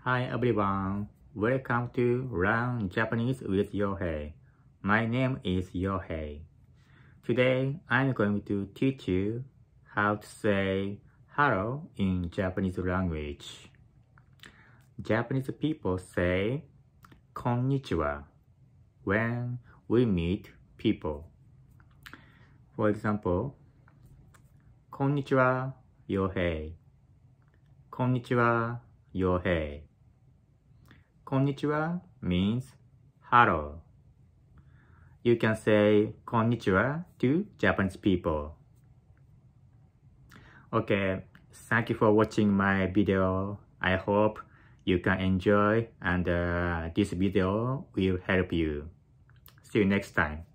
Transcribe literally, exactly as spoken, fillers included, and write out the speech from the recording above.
Hi everyone, welcome to Learn Japanese with Yohei. My name is Yohei. Today I'm going to teach you how to say hello in Japanese language. Japanese people say konnichiwa when we meet people. For example, konnichiwa Yohei. Konnichiwa Yohei. Konnichiwa means hello. You can say konnichiwa to Japanese people. Okay, thank you for watching my video. I hope you can enjoy and uh, this video will help you. See you next time.